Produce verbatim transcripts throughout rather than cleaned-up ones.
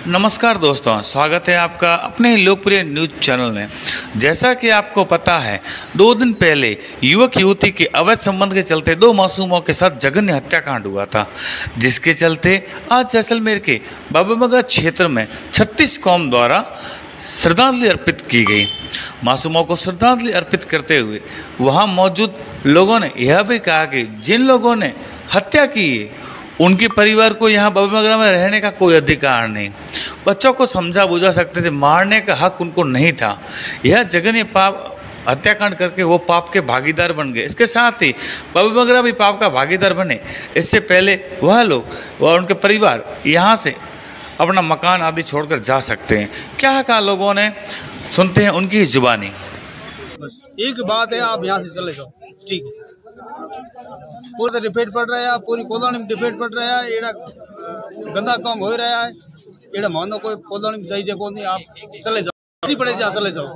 नमस्कार दोस्तों, स्वागत है आपका अपने ही लोकप्रिय न्यूज चैनल में। जैसा कि आपको पता है, दो दिन पहले युवक युवती के अवैध संबंध के चलते दो मासूमों के साथ जघन्य हत्याकांड हुआ था, जिसके चलते आज जैसलमेर के बाबा बगरा क्षेत्र में छत्तीस कौम द्वारा श्रद्धांजलि अर्पित की गई। मासूमों को श्रद्धांजलि अर्पित करते हुए वहां मौजूद लोगों ने यह भी कहा कि जिन लोगों ने हत्या की है उनके परिवार को यहाँ बाबा बगरा में रहने का कोई अधिकार नहीं। बच्चों को समझा बुझा सकते थे, मारने का हक उनको नहीं था। यह जघन्य पाप हत्याकांड करके वो पाप के भागीदार बन गए। इसके साथ ही बाबा बगरा भी पाप का भागीदार बने। इससे पहले वह लोग और उनके परिवार यहाँ से अपना मकान आदि छोड़कर जा सकते हैं। क्या कहा लोगों ने, सुनते हैं उनकी ही जुबानी। बस एक बात है, आप यहाँ से चले जाओ, ठीक है। पूरा डिफेट पड़ रहा है, पूरी कॉलोनी में डिफेट पड़ रहा है। एड़ा गंदा काम हो रहा है, एड़ा मानो कोई कॉलोनी में चाहिए को नहीं। आप चले जाओ, पड़े जा चले जाओ।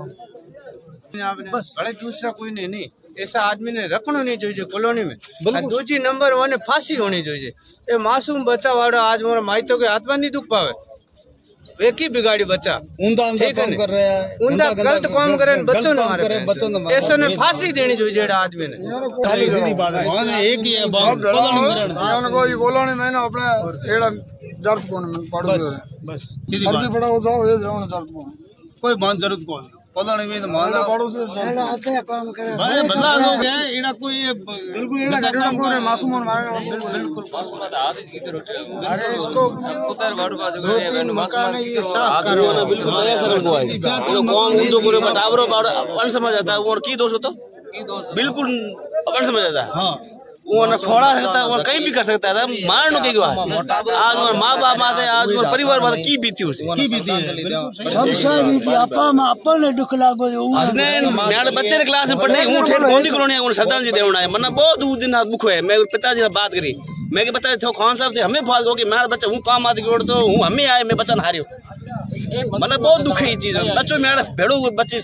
बस बड़े दूसरा कोई नहीं नहीं ऐसा आदमी ने रखना नहीं चाहिए कॉलोनी में। दूसरी नंबर वन फांसी होनी चाहिए। ये मासूम बच्चा वाड़ा आज मोरा माइतो के हाथ में नहीं दुख पावे, एक ही बिगाड़ी बच्चा उंदा उंदा काम कर रहा है, उंदा गलत काम करे, बच्चों ने मारे, बच्चों ने ऐसे ने फांसी देनी चाहिए आदमी ने। एक ही है कोई कॉलोनी में ना अपने एड़ा दर्द कोन में पड़ो बस सीधी बात बड़ा हो जाओ, ये जरूर दर्द कोन कोई मान जरूरत कोन कॉलोनी में तो मान पड़ो से एड़ा आते काम करे। बड़े बदला लोग हैं, एड़ा कोई बिल्कुल एड़ा घटना को मासूम मारे, बिल्कुल मासूम था। हाथ की रोटी अरे इसको पुत्र वाड़ो बाजू गए मैंने मासूम ये साफ करो ना, बिल्कुल नया सर को आई वो कौन उनको पूरे बटावरो बाड़ो अपन समझ आता है। और की दोष हो तो की दोष बिल्कुल अपन समझ आता है। हां वो न खोड़ा सकता है, वो कहीं भी कर सकता है, मारने की बात। आज और माँ बाप आते, आज और परिवार बात की बीती उसे की बीती है सब सब बीती आपा में अपन ने दुख लागो। उसने मेरे बच्चे ने क्लास में पढ़ने हूं ठेल कौन दी कॉलोनी को श्रद्धांजलि देवना है। मन्ना बहुत दो दिन दुख है। मैं पिताजी ने बात करी, मैं के बता थे खान साहब थे हमें फाल हो कि मेरा बच्चा हूं काम आदि जोड़ तो हूं हमें आए मैं बच्चा ना हारियो। मन्ना बहुत दुख है ये चीज। बच्चों मेरे भेड़ो बच्चे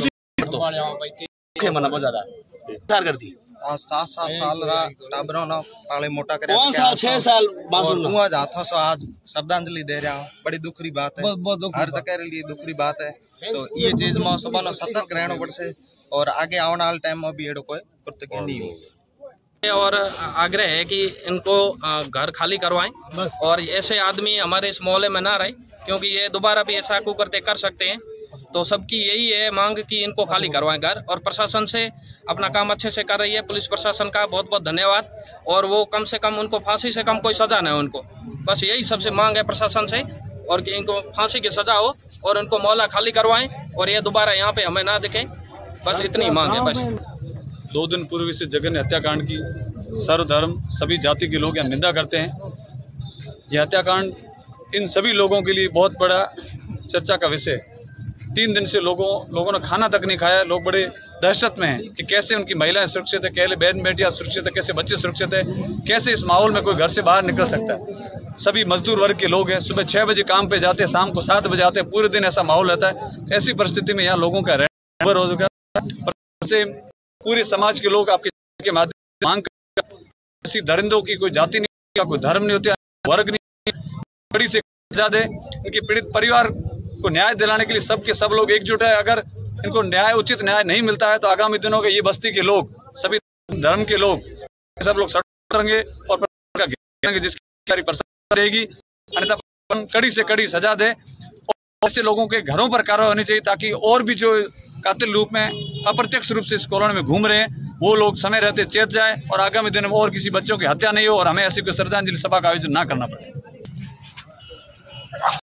दुख है मन्ना बहुत ज्यादा सार कर दी। आज सात सात साल रहा टाबरों ना पाले मोटा करे कौन साल छह साल बासुन हुआ जाता सो आज श्रद्धांजलि दे रहा हूँ। बड़ी दुखरी बात है, हर जगह लिए दुखरी बात है। तो ये चीज में सुबह ना सतर्क रहना पड़े और आगे आने वाले टाइम में भी एडो कोई कृत्य नहीं हो। और आग्रह है कि इनको घर खाली करवाएं और ऐसे आदमी हमारे इस मोहल्ले में ना रहे, क्योंकि ये दोबारा भी ऐसा कुकर्ते कर सकते हैं। तो सबकी यही है मांग कि इनको खाली करवाएं घर, और प्रशासन से अपना काम अच्छे से कर रही है। पुलिस प्रशासन का बहुत बहुत धन्यवाद। और वो कम से कम उनको फांसी से कम कोई सजा न हो उनको, बस यही सबसे मांग है प्रशासन से। और कि इनको फांसी की सजा हो और उनको मोहल्ला खाली करवाएं और ये दोबारा यहाँ पे हमें ना दिखें, बस इतनी मांग है। बस दो दिन पूर्व से जघन्य हत्याकांड की सर्वधर्म सभी जाति के लोग यहाँ निंदा करते हैं। यह हत्याकांड इन सभी लोगों के लिए बहुत बड़ा चर्चा का विषय है। तीन दिन से लोगों लोगों ने खाना तक नहीं खाया। लोग बड़े दहशत में हैं कि कैसे उनकी महिलाएं सुरक्षित है, कैसे बहन बेटियां सुरक्षित है, कैसे बच्चे सुरक्षित है, कैसे इस माहौल में कोई घर से बाहर निकल सकता है। सभी मजदूर वर्ग के लोग हैं, सुबह छह बजे काम पे जाते हैं, शाम को सात बजे आते हैं, पूरे दिन ऐसा माहौल रहता है। ऐसी परिस्थिति में यहाँ लोगों का रहना हो चुका है। पूरे समाज के लोग आपके माध्यम से मांग कर, ऐसी दरिंदों की कोई जाति नहीं, कोई धर्म नहीं होता, वर्ग नहीं, बड़ी से ज्यादा इनके पीड़ित परिवार को न्याय दिलाने के लिए सबके सब लोग एकजुट है। अगर इनको न्याय उचित न्याय नहीं मिलता है तो आगामी दिनों में ये बस्ती के लोग, सभी धर्म के लोग, सब लोग सड़क रहेंगे और जिसकी रहेगी, अन्यथा कड़ी से कड़ी सजा दे। और ऐसे लोगों के घरों पर कार्रवाई होनी चाहिए ताकि और भी जो कातिल रूप में अप्रत्यक्ष रूप से इस कॉलोनी में घूम रहे हैं वो लोग समय रहते चेत जाए और आगामी दिनों में और किसी बच्चों की हत्या नहीं हो और हमें ऐसी कोई श्रद्धांजलि सभा का आयोजन ना करना पड़े।